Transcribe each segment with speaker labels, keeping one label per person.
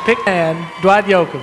Speaker 1: pick man, Dwight Yoakam.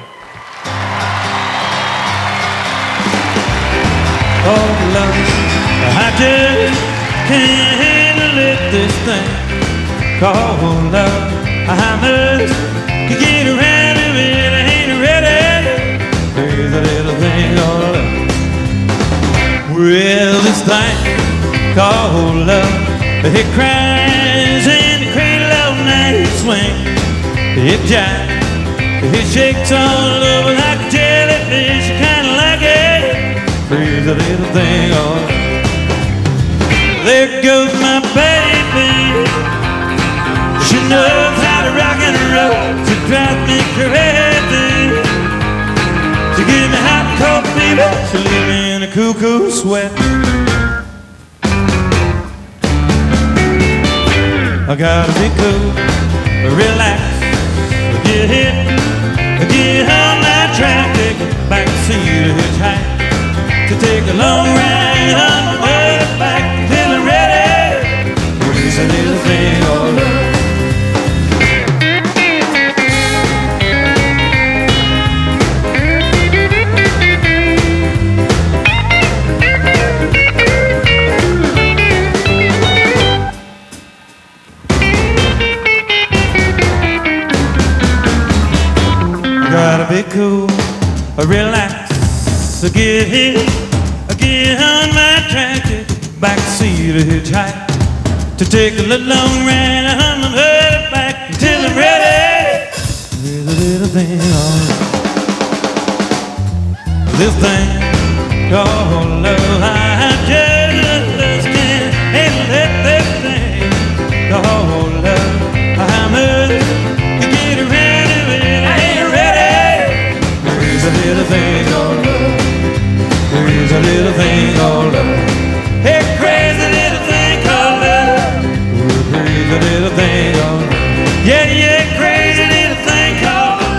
Speaker 2: Oh, love, I just can't handle it, this thing called love. I must get around if it ain't ready. There's a little thing called love. Well, this thing called love, it cries in the cradle all night, it swings, it jives, it shakes all over like a jellyfish. You kinda like it. There's a little thing called love. There goes my baby. She knows how to rock and roll. She drives me crazy. She gives me hot and cold fever. She leaves me in a cuckoo sweat. I gotta be cool, relax, get hit, get on that track, take a backseat to hitchhike, to take a long ride on the way back till I'm ready. There's a little thing called love. Gotta be cool, relax, get hit, get on my track, backseat to hitchhike, to take a little long ride on the way back until I'm ready. There's a little thing on this thing called love. I just can't handle it, this thing called love. I must get around if it ain't ready. There's a little thing called love. There's a little thing called love. Hey, crazy little thing called love. Crazy little thing called love. Yeah, yeah, crazy little thing called love.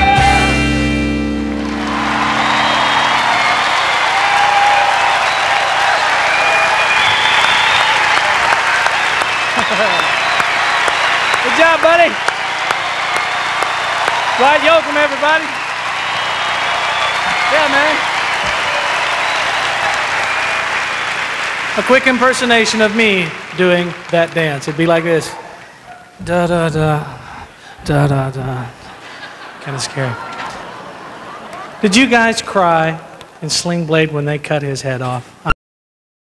Speaker 1: Good job, buddy. Dwight Yoakam, everybody. Yeah, man. A quick impersonation of me doing that dance. It'd be like this. Da da da, da da da. Kind of scary. Did you guys cry in Sling Blade when they cut his head off?